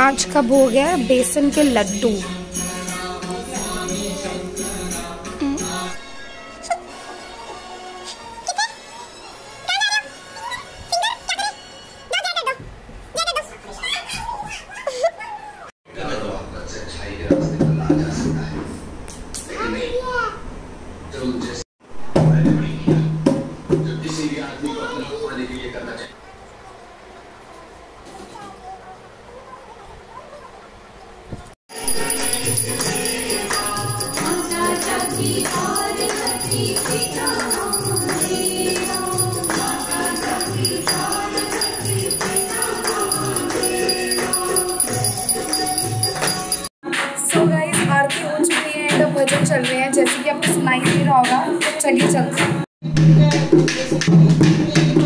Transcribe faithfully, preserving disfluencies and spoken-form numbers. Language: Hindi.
आज का भोग है बेसन के लड्डू। आरती हो चुकी है तो भजन चल रहे हैं, जैसे कि आपको सुनाई दे रहा होगा। चलिए चलते हैं।